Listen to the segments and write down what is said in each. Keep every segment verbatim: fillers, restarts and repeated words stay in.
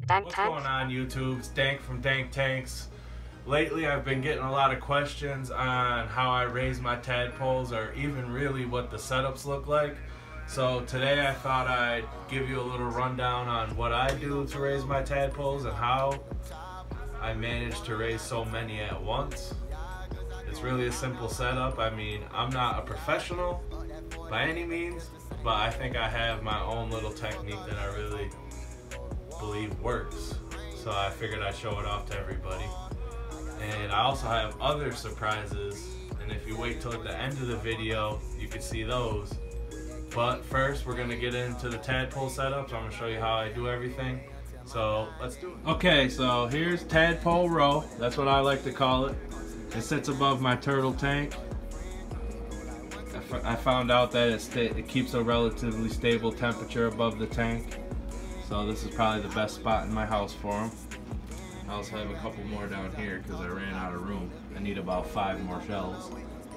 Dank What's Tanks. going on, YouTube? It's Dank from Dank Tanks. Lately I've been getting a lot of questions on how I raise my tadpoles, or even really what the setups look like. So today I thought I'd give you a little rundown on what I do to raise my tadpoles and how I managed to raise so many at once. It's really a simple setup. I mean, I'm not a professional by any means, but I think I have my own little technique that I really believe works. So I figured I'd show it off to everybody. And I also have other surprises, and if you wait till the end of the video, you can see those. But first, we're gonna get into the tadpole setup, so I'm gonna show you how I do everything. So let's do it. Okay, so here's tadpole row. That's what I like to call it. It sits above my turtle tank. I found out that it, it keeps a relatively stable temperature above the tank. So this is probably the best spot in my house for them. I also have a couple more down here because I ran out of room. I need about five more shells.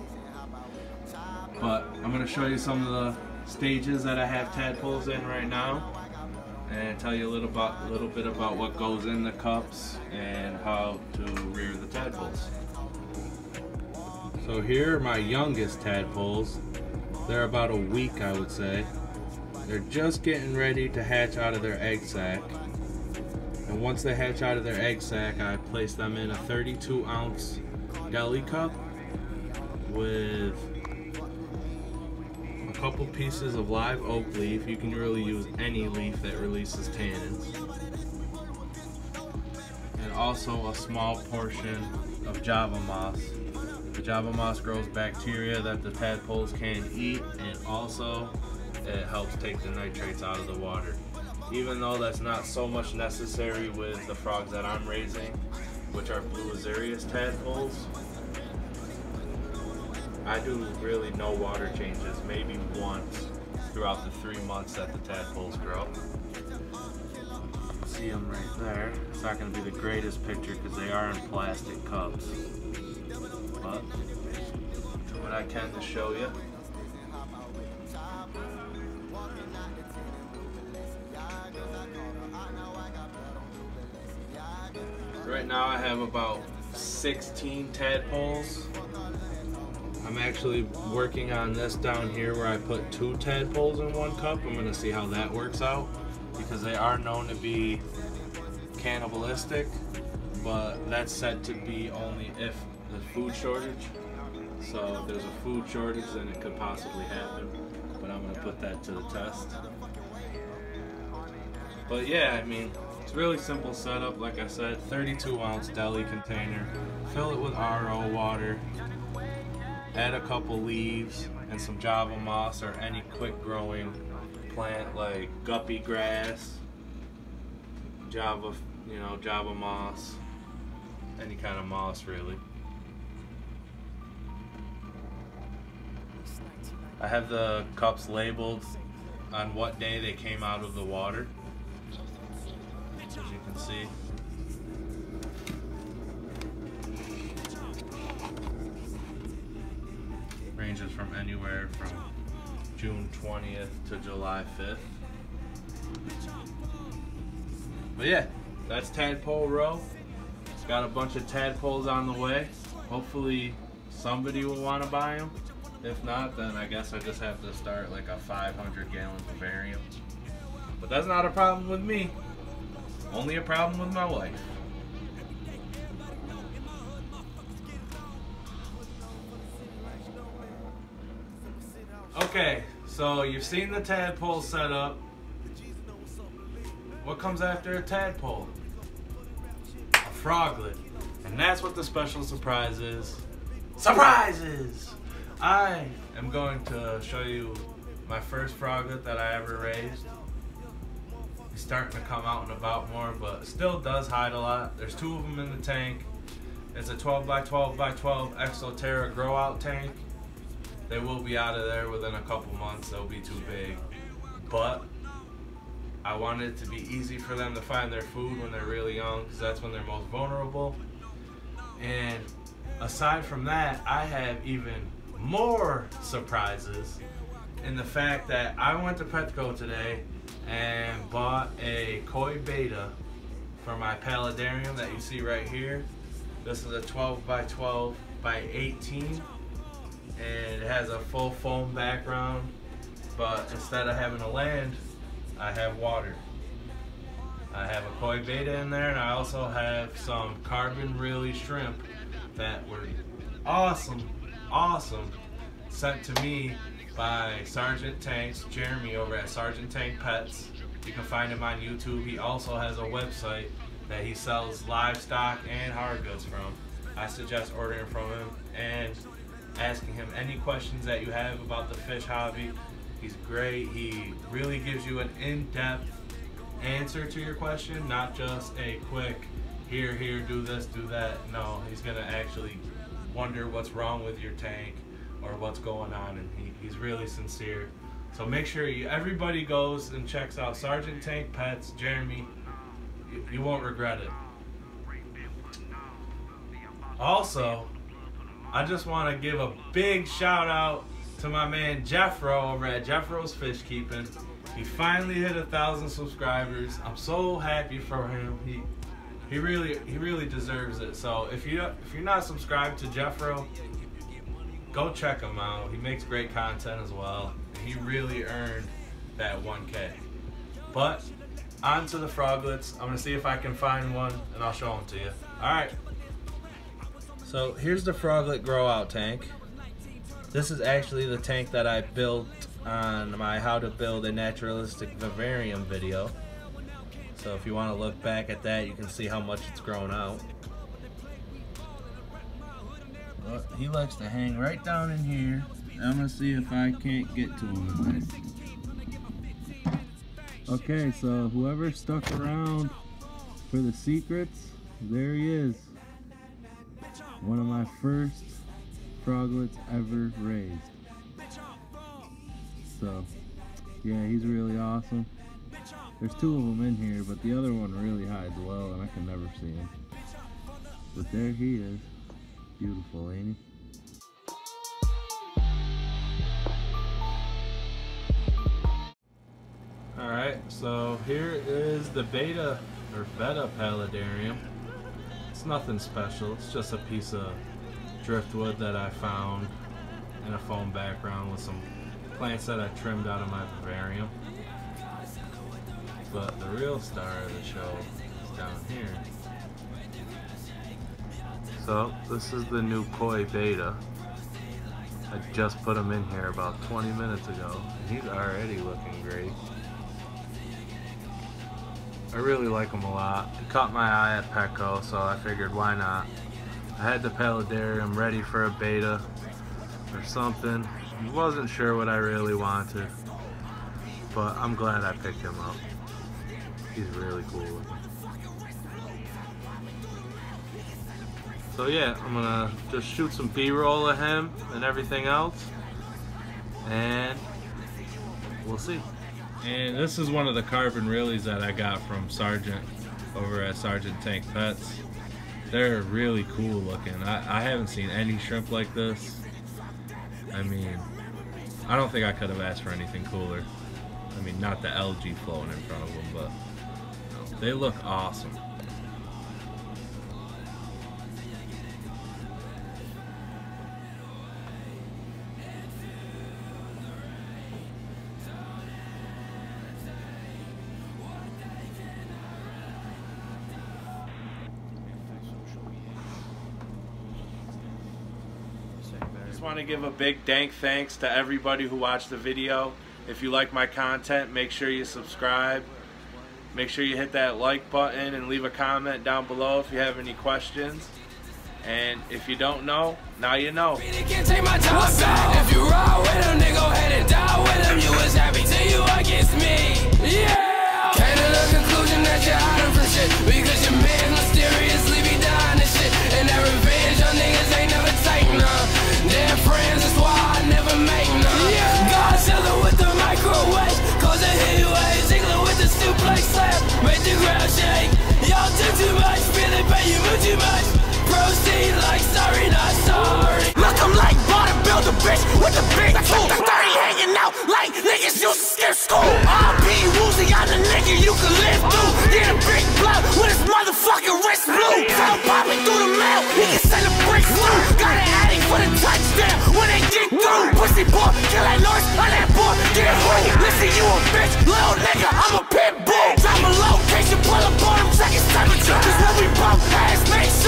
But I'm going to show you some of the stages that I have tadpoles in right now, and tell you a little about a little bit about what goes in the cups and how to rear the tadpoles. So here are my youngest tadpoles. They're about a week, I would say. They're just getting ready to hatch out of their egg sac. And once they hatch out of their egg sac, I place them in a thirty-two ounce deli cup with a couple pieces of live oak leaf. You can really use any leaf that releases tannins. And also a small portion of Java moss. The Java moss grows bacteria that the tadpoles can eat, and also it helps take the nitrates out of the water. Even though that's not so much necessary with the frogs that I'm raising, which are blue azurius tadpoles, I do really no water changes, maybe once throughout the three months that the tadpoles grow. You can see them right there. It's not going to be the greatest picture because they are in plastic cups, but do what I can to show you. Right now I have about sixteen tadpoles. I'm actually working on this down here where I put two tadpoles in one cup. I'm gonna see how that works out, because they are known to be cannibalistic, but that's said to be only if the food shortage. So if there's a food shortage, then it could possibly happen, but I'm gonna put that to the test. But yeah, I mean, it's a really simple setup. Like I said, thirty-two ounce deli container. Fill it with R O water. Add a couple leaves and some Java moss or any quick growing plant like guppy grass, Java, you know, Java moss, any kind of moss really. I have the cups labeled on what day they came out of the water. As you can see, ranges from anywhere from June twentieth to July fifth. But yeah, that's tadpole row. It's got a bunch of tadpoles on the way. Hopefully somebody will want to buy them. If not, then I guess I just have to start like a five hundred gallon vivarium. But that's not a problem with me. Only a problem with my wife. Okay, so you've seen the tadpole setup. What comes after a tadpole? A froglet. And that's what the special surprise is. Surprises! I am going to show you my first froglet that I ever raised. He's starting to come out and about more, but still does hide a lot. There's two of them in the tank. It's a twelve by twelve by twelve Exoterra grow out tank. They will be out of there within a couple months. They'll be too big. But I want it to be easy for them to find their food when they're really young, because that's when they're most vulnerable. And aside from that, I have even more surprises in the fact that I went to Petco today and bought a koi beta for my paludarium that you see right here. This is a twelve by twelve by eighteen, and it has a full foam background, but instead of having a land, I have water. I have a koi beta in there, and I also have some carbon really shrimp that were awesome, awesome, sent to me by Sergeant Tanks, Jeremy over at Sergeant Tank Pets. You can find him on YouTube. He also has a website that he sells livestock and hard goods from. I suggest ordering from him and asking him any questions that you have about the fish hobby. He's great. He really gives you an in-depth answer to your question, not just a quick here, here, do this, do that. No, he's gonna actually wonder what's wrong with your tank or what's going on, and he, he's really sincere. So make sure you, everybody goes and checks out Sergeant Tank Pets, Jeremy. You, you won't regret it. Also, I just want to give a big shout out to my man Jeffro over at Jeffro's Fish Keeping. He finally hit a thousand subscribers. I'm so happy for him. He he really he really deserves it. So if you if you're not subscribed to Jeffro, go check him out. He makes great content as well. He really earned that one K. But on to the froglets. I'm gonna see if I can find one and I'll show them to you. All right. So here's the froglet grow out tank. This is actually the tank that I built on my how to build a naturalistic vivarium video. So if you want to look back at that, you can see how much it's grown out. But he likes to hang right down in here. I'm gonna see if I can't get to him. Okay, so whoever stuck around for the secrets, there he is. One of my first froglets ever raised. So, yeah, he's really awesome. There's two of them in here, but the other one really hides well, and I can never see him. But there he is. Beautiful, ain't he? Alright, so here is the beta, or betta paludarium. It's nothing special, it's just a piece of driftwood that I found in a foam background with some plants that I trimmed out of my vivarium. But the real star of the show is down here. So this is the new koi beta. I just put him in here about twenty minutes ago, and he's already looking great. I really like him a lot. He caught my eye at Petco, so I figured why not. I had the paludarium ready for a beta or something. Wasn't sure what I really wanted, but I'm glad I picked him up. He's really cool looking. So yeah, I'm gonna just shoot some B-roll of him and everything else, and we'll see. And this is one of the carbon reelies that I got from Sergeant over at Sergeant Tank Pets. They're really cool looking. I, I haven't seen any shrimp like this. I mean, I don't think I could have asked for anything cooler. I mean, not the algae floating in front of them, but they look awesome. I want to give a big dank thanks to everybody who watched the video. If you like my content, make sure you subscribe. Make sure you hit that like button and leave a comment down below if you have any questions. And if you don't know, now you know. If you ride with him, then go ahead and die with him. You was happy till you against me. Yeah! Came to the conclusion that you're hiding from shit because your man mysteriously be dying and shit. And that revenge, young niggas ain't never taking none. They're friends, that's why I never make none. Yeah. Godzilla with the microwave, cause I hear you ain't jiggling with the suplex slap. Make the ground shake. Y'all do too much, really pay you move too much. Proceed like sorry, not sorry. Look, I'm like bodybuilding. know the bitch with the big tool. thirty hanging out like niggas used to skip school. R P Woozy, I'm the nigga you can live through. Get a big blood with his motherfucking wrist blue. Tell popping through the mail, he can send a brick through. Got an addict for the touchdown when they get through. Pussy boy, kill that noise, on that boy, get home. Listen, you a bitch, little nigga, I'm a pit bull. Drop a location, pull up on him, check his temperature. Cause when we bump ass, make